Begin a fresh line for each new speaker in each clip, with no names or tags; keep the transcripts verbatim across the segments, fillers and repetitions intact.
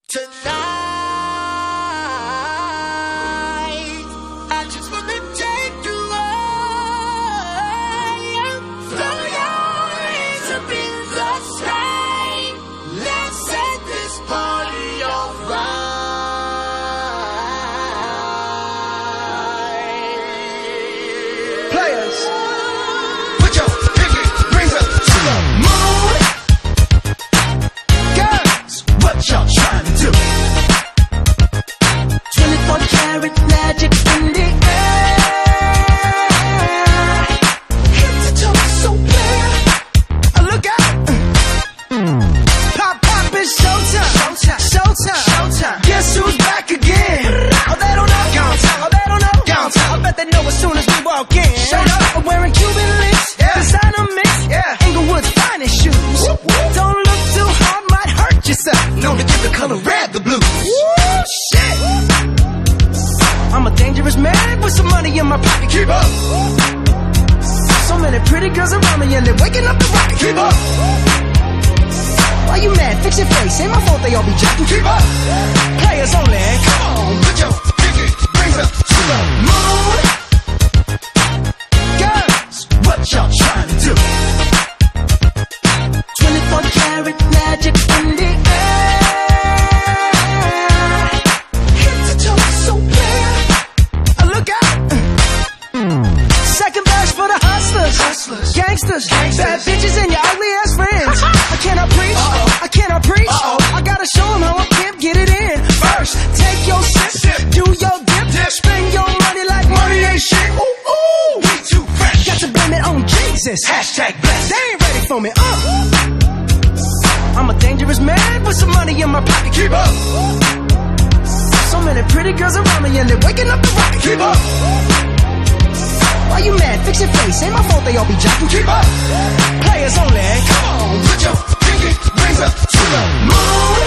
Tonight, I just wanna take you away. Throw your hands up in the sky. Let's set this party on fire.
Players, put your pinky rings up to the moon. Girls, what y'all trying to do?
twenty-four karat magic in the air. Head to toe so clear.
Uh, look out! Pop, pop, it's showtime. Showtime. Showtime. Showtime. Guess who's back again? Oh, they don't know. Gone time. Oh, they don't know. Gone time. I bet they know as soon as we walk in. Showed up. I'm wearing Cuban links. Yeah. Designer mix. Yeah. Inglewood's finest shoes. Whoop, whoop. Don't look too hard, might hurt yourself. Known to give the color red the blues. Woo, shit. I'm a dangerous man with some money in my pocket. Keep up. So many pretty girls around me and they're waking up the rocket. Keep up. Why you mad? Fix your face. Ain't my fault they all be jacking. Keep up. Players only. Come on, put your pinky rings up to the moon. Girls, what y'all trying to do?
twenty-four karat magic in the air. Head to toe so clear.
Uh, look out. Second verse for the hustlers. Hustlers. Gangsters. Gangsters. Bad bitches and your ugly ass friends. I cannot preach. Uh-oh. I cannot preach. Uh-oh. I gotta show them how I pimp get it in. First, take your sip. Sip. Do your dip. Dip. Spend your money like money ain't shit. Ooh, ooh. We too fresh. Got to blame it on Jesus. Hashtag blessed. They ain't ready for me. Uh. I'm a dangerous man with some money in my pocket. Keep up. So many pretty girls around me and they're waking up the rocket. Keep up. Why you mad? Fix your face. Ain't my fault they all be jacking. Keep up. Players only. Come on, put your pinky rings up to the moon.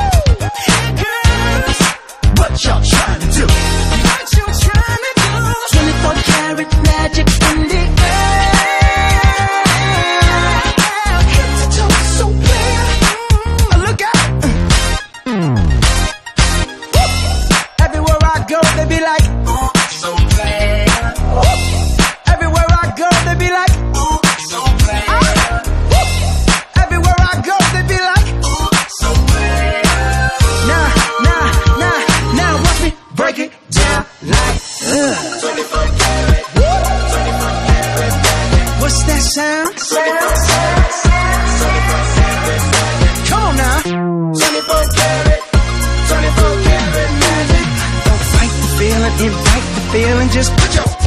Girls, what y'all trying to do? What you trying to do?
twenty-four karat magic in the air. Head to toe so clear.
Uh, look out. Woo. Everywhere I go, they be like, ooh, so bad. Woo. Everywhere I go, they be like, ooh, so bad. Ah. Woo. Everywhere I go, they be like, ooh, so bad. Nah, nah, nah, now watch me break it down like, uh.
twenty-four karat. twenty-four karat magic.
What's that sound?
twenty-four karat. twenty-four karat magic.
Come on now.
twenty-four karat. twenty-four karat magic.
Don't fight the feeling, invite the feeling, just put your